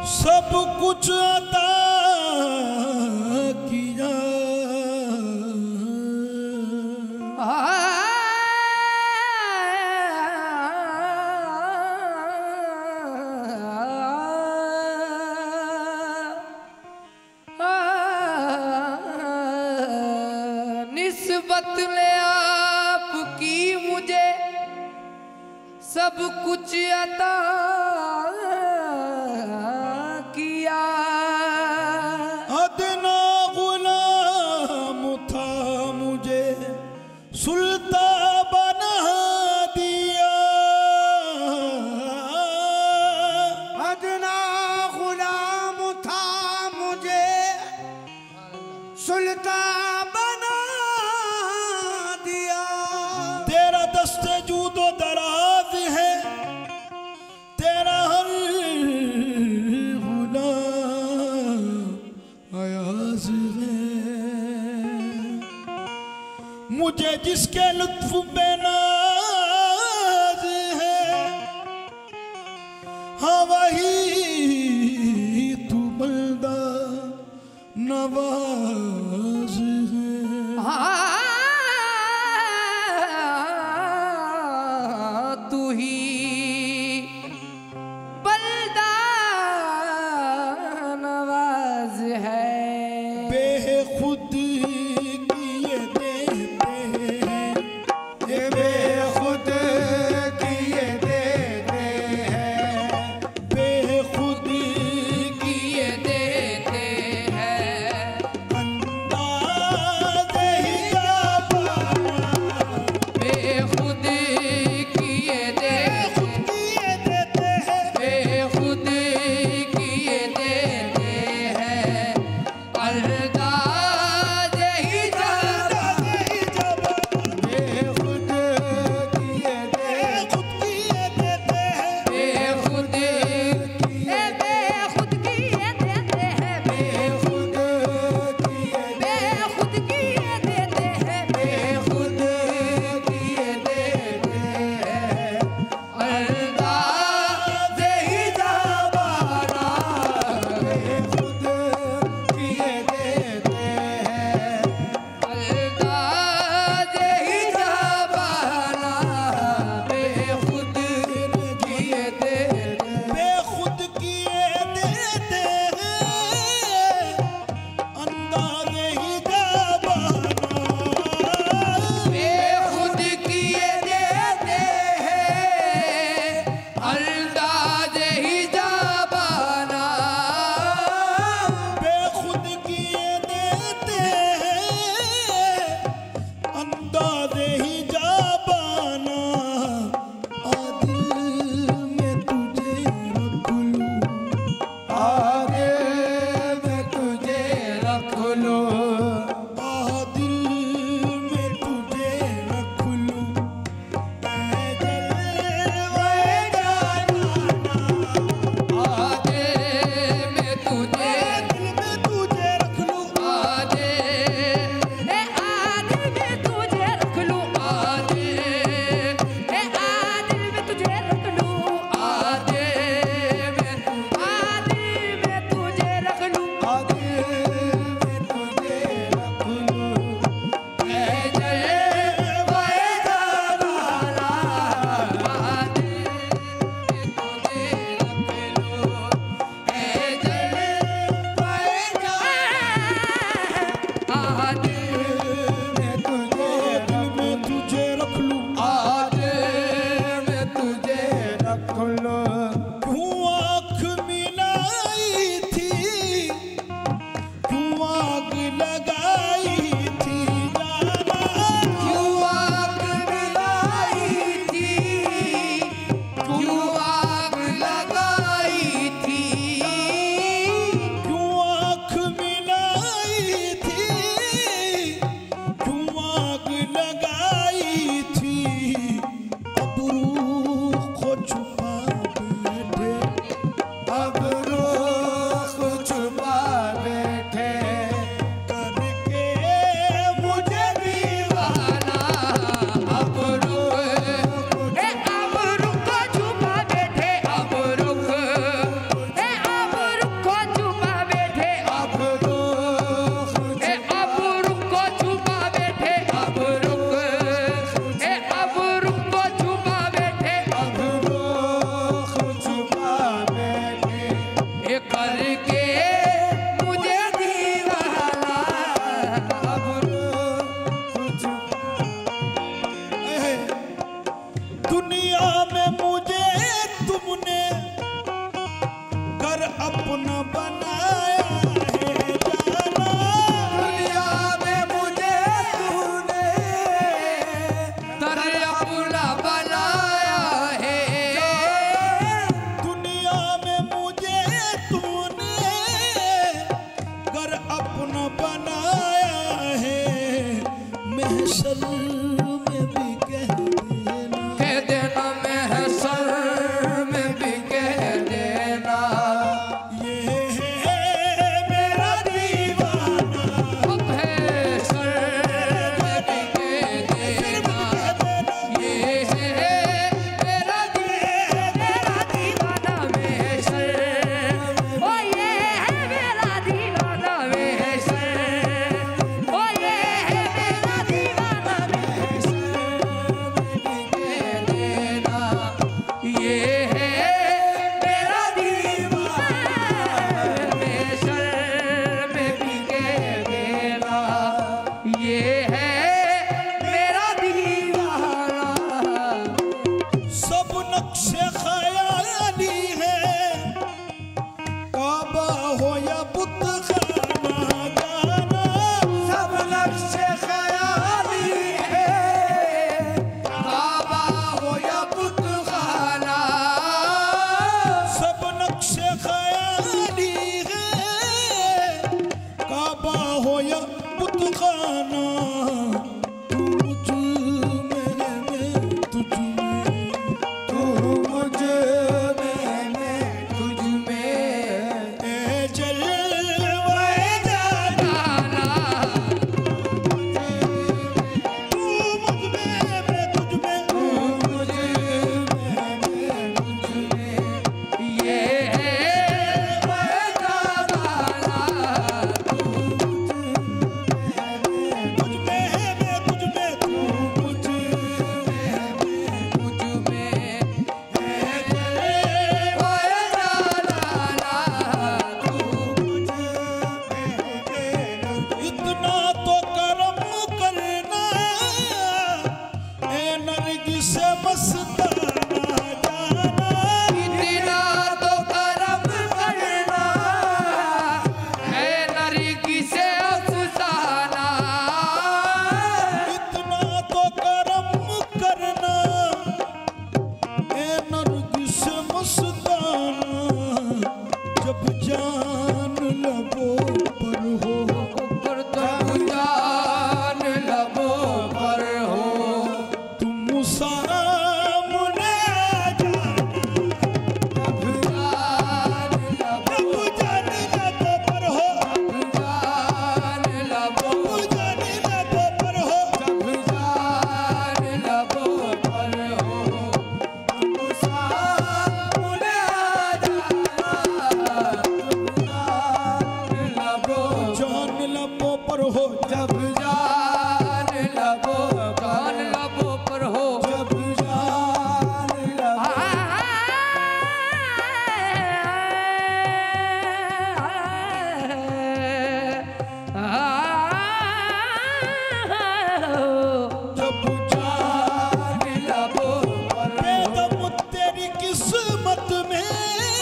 सब कुछ अता किया। निस्बत ले आपकी मुझे सब कुछ अता किया। अदना गुलाम था मुझे सुल्तान बना दिया। अदना गुलाम था मुझे सुल्तान बना दिया। तेरा दस्ते जूदो दराज है, तेरा हर गुलाम अयाज है। मुझे जिसके लुत्फ पे नाज है, हाँ वही तू बंदा नवाज है। तू ही बल्दा नवाज है। बेखुद किए देते हैं, ये बेखुद किए देते हैं। करके मुझे दीवाना अब कुछ दुनिया में मुझे तुमने घर अपना बनाया है जाना। दुनिया में मुझे तूने तर अपना बनाया है। दुनिया में मुझे तूने घर अपना बनाया है। महशर में भी कह देना, कह देना महशर में भी कह देना ये है मेरा दीवाना। अब है सर में भी कह देना ये है मेरा दीवाना महशर। ओ ये है मेरा दीवाना महशर। ओ ये है मेरा दीवाना महशर में भी कह देना ये है मेरा दीवाना महशर में भी कह देना ये है मेरा दीवाना। सब नक्शे ख्याली है, काबा हो या बुत खाना जाना। सब नक्शे ख्याली है, काबा हो या बुत खाना। सब नक्शे ख्याली है, काबा हो या बुत खाना। तू मुझ में मैं तुझ में, तू मुझ में मैं तुझ में ए जलवाए जाना। जाना तू मुझ में मैं तुझ में, मुझ में ये है मेरा दीवाना। तुझ में है मैं तुझ में, तू मुझ मुझ में इतना तो करम करना ए नरगिस से मस्ताना जाना। इतना तो करम करना है नरगी से अफसाना। इतना तो करम करना ए नरगिस से मस्ताना। जब जान लबों पर हो, पर तब जान लबों पर हो तुम सामने आ जाना। तब जान जब जान लबों पर हो, जान लबों जान लबों पर हो, जब जान लबों पर हो तुम सामने आ जाना। जान लबों जान लबों पर हो, जब जान लबों पर हो जब जान लबों जब जान बेदम तेरी किस्मत में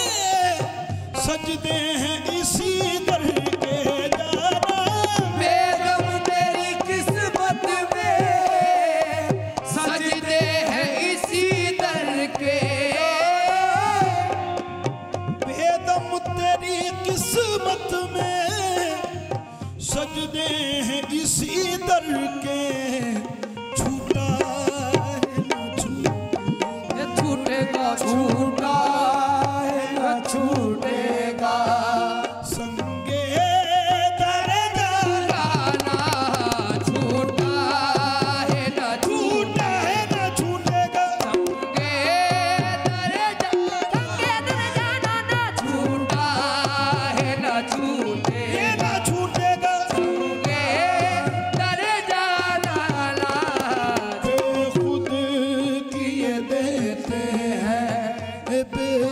सजदे हैं इसी दर के जाना। बेगम तेरी किस्मत में सजदे हैं इसी दर के। बेदम तेरी किस्मत में सजदे हैं इसी दर के। छूटा है ना छूटे, छूटेगा छूटा है न छूटेगा संगे दर जाना। गाना। छूटा है न छूटा है ना छूटेगा, संगे दर जाना ना छूटा है न छूटे ये ना छूटेगा। संगे दर जाना ना बेखुद किए देते हैं, बेखुद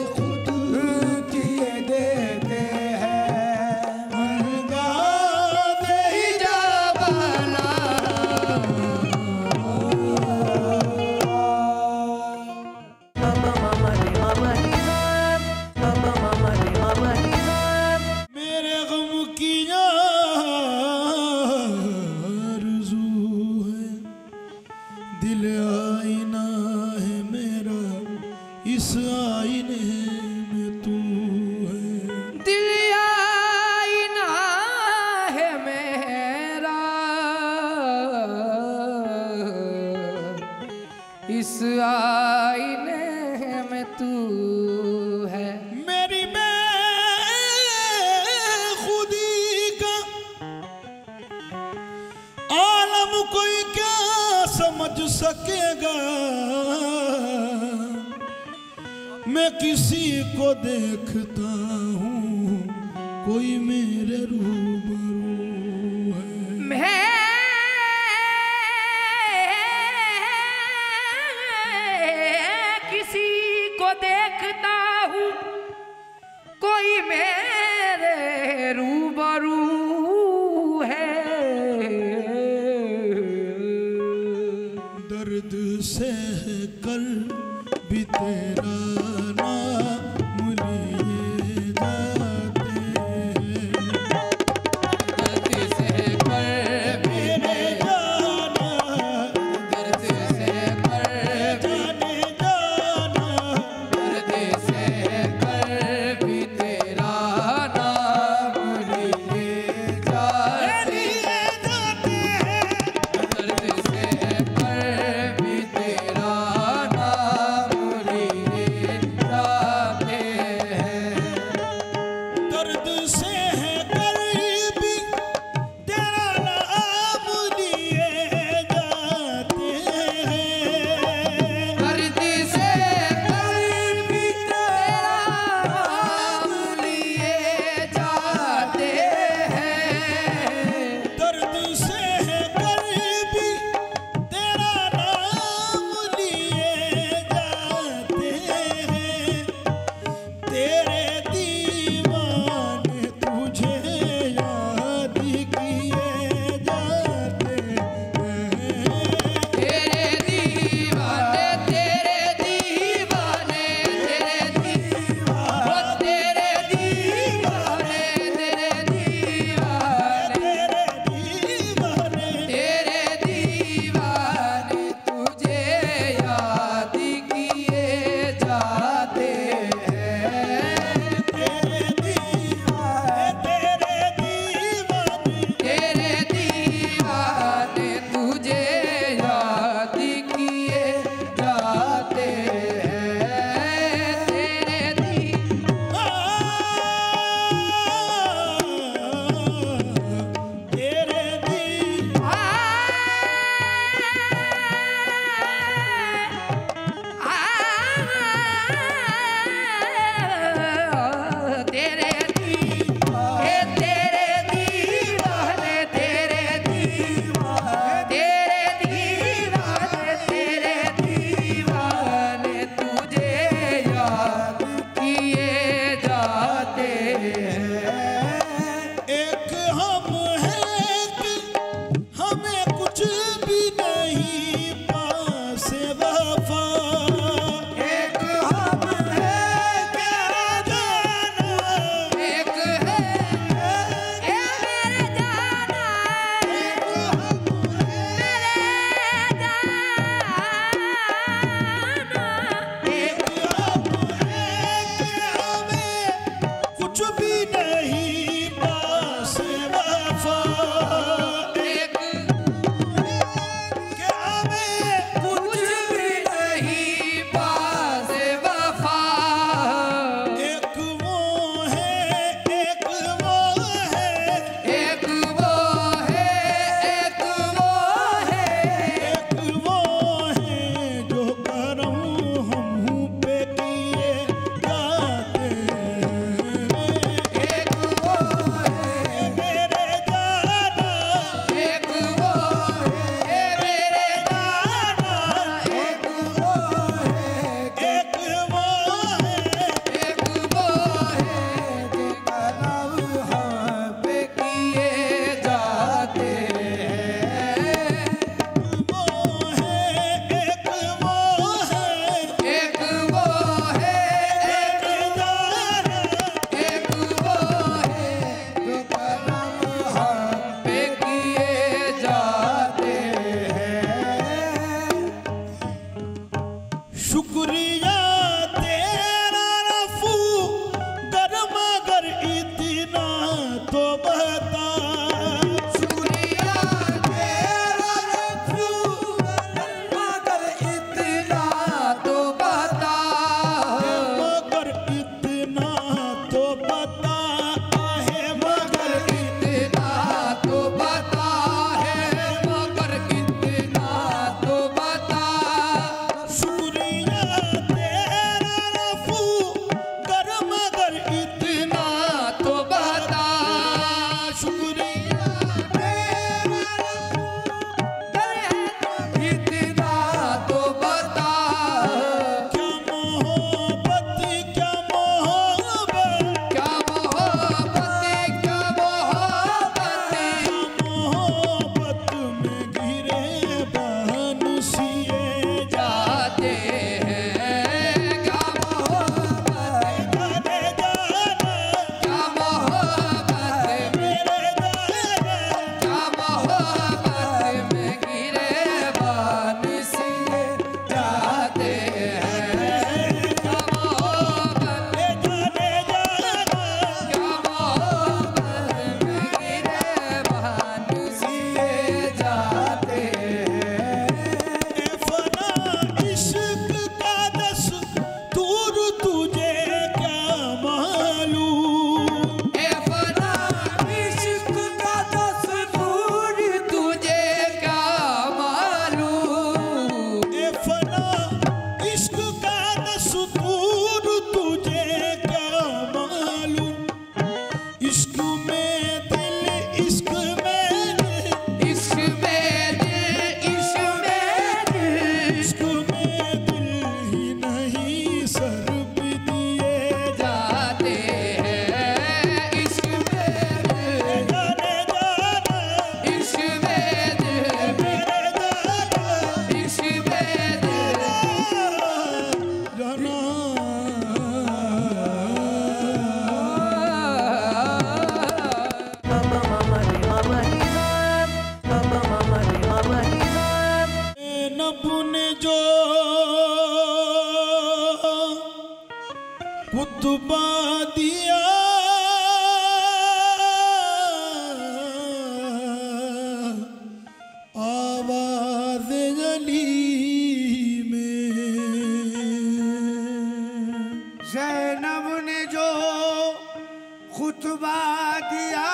किसी को देखता हूँ कोई मेरे रूबरू है। मैं किसी को देखता हूँ कोई मेरे रूबरू है। दर्द सह कर भी तेरा नाम लिए रुतबा दिया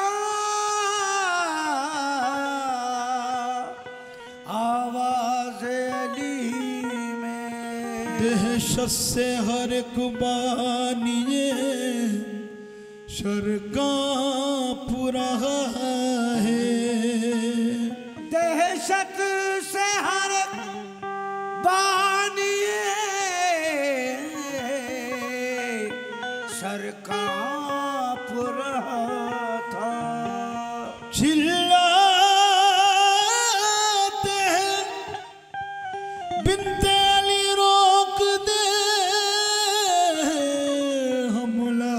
आवाज़ अली में। दहशत से हर एक बानिए शर काँप रहा है। दहशत से हर बानिए सर काँप रहा था। चिल्लाते हैं बिनते अली रोक दे हमला,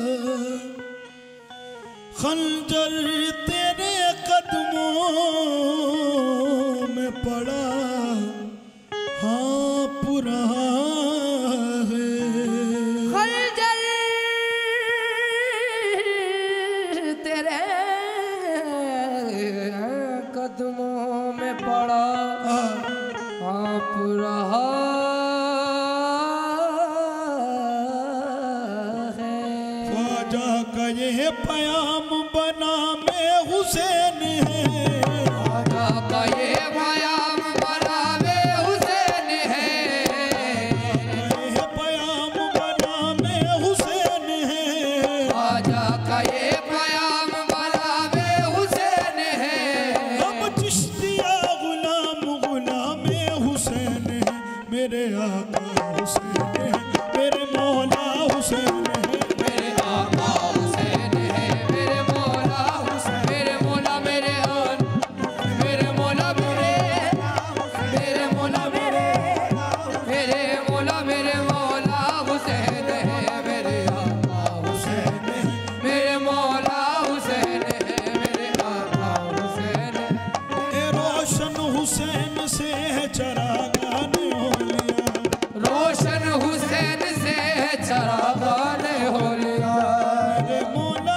खंजर तेरे कदमों में पड़ा हाँप रहा है। खंजर तेरे कदमों में पड़ा हाँप रहा है। ख्वाजा का ये पयाम बना में हुसैन है। ख्वाजा का ये पयाम बना में हुसैन है। ये पयाम बना में हुसैन है। ख्वाजा का ये पयाम बना में हुसैन है। हम चिश्तिया गुलाम गुलाम हुसैन है। मेरे आका हुसैन है, मेरे मौला हुसैन है। मेरे आका हुसैन है, मेरे मौला हुसैन, मेरे मौला मेरे आन, मेरे मौला मेरे, मेरे मौला मेरे, मेरे मौला मेरे मौला हुसैन है। मेरे आका हुसैन है, मेरे मौला हुसैन है, मेरे आका हुसैन है। ए रोशन हुसैन से है चरागान होलिया। रोशन हुसैन से चरागान होलिया। मेरे मौला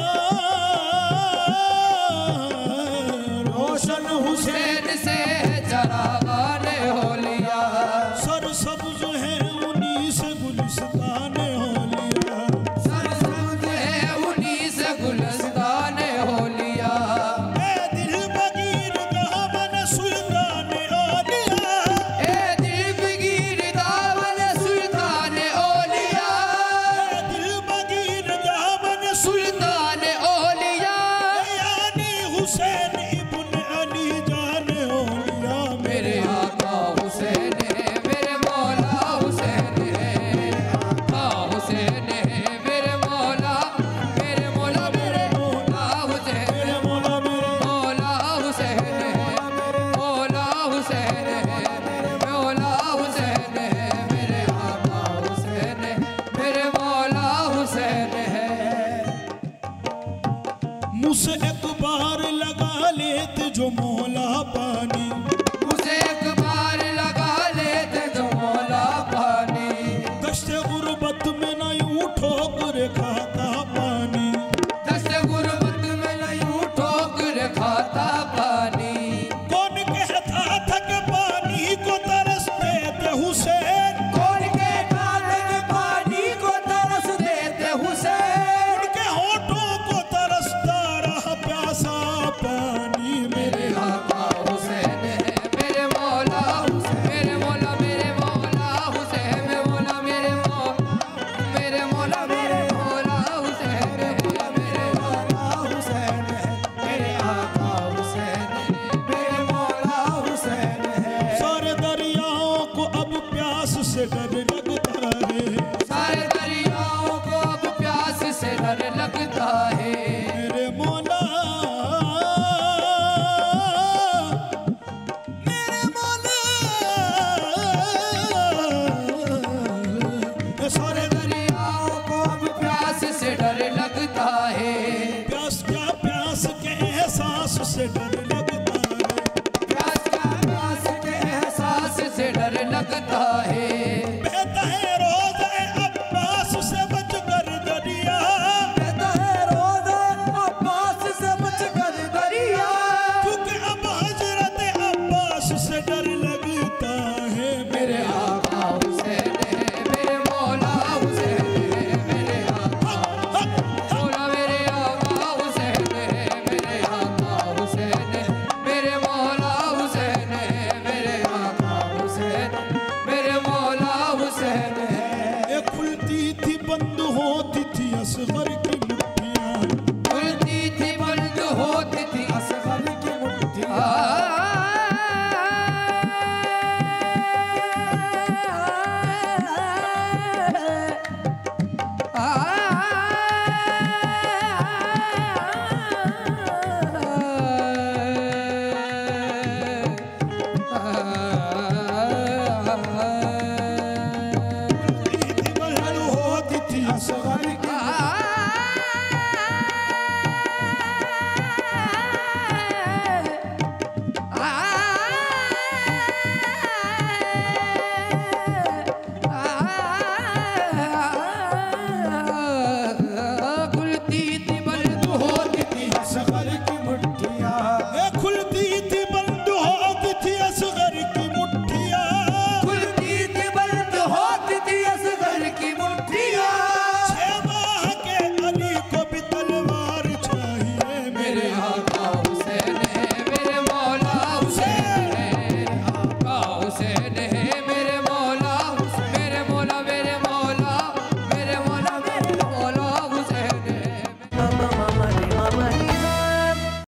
रोशन हुसैन हुसैन से चरागान होलिया। सरसब्ज है उन्हीं से गुलिस्तान होलिया। सरसब्ज है उन्हीं से गुलस्तान होलिया। ए दिल बगीर दामन सुल्तान औलिया। ए दिल बगीर दामन सुल्तान औलिया। ए दिल बगीर दामन सुल्तान औलिया। यानी हुसैन इब्न अली जान औलिया। मेरे आका हुसैन है, मेरे मौला हुसैन है। आका हुसैन है, मेरे मौला, मेरे मौला मेरे मौला हुसैन, मेरे मौला मेरे मौला हुसैन है, मौला हुसैन है, मौला हुसैन है। मेरे आका हुसैन है, मेरे मौला हुसैन है। मुझसे एक बार लगा लेते जो मौला पानी। उसे एक बार लगा लेते जो मौला पानी। दश्ते गुर्बत में न यूं ठोकर खाता पानी। दस्त गुर्बत में यूं ठोकर खाता पानी। कौन कहता था कि पानी को तरसते थे हुसैन। कौन कहता था कि पानी को तरस देते हुसैन। उनके होठों को तरसता रहा प्यासा पानी। मेरे आका हुसैन है, मेरे मौला हुसैन, मेरे मौला मेरे मौला हुसैन, मेरे मौला मेरे मौला, मेरे मौला मेरे मौला हुसैन है। मेरे आका हुसैन है, मेरे आका हुसैन है, मेरे मौला हुसैन है। सारे दरियाओं को अब प्यास से डर लगता है। सारे दरियाओं को अब प्यास से डर लगता है। मेरे मौला मेरे मौला ये सारे दरियाओं को अब प्यास से डर लगता है। प्यास क्या प्यास के एहसास से डर लगता है। प्यास का प्यास के एहसास से डर लगता है। बहता है रोज़ा अब्बास से बचकर दरिया। कहता है रोज़ा असगर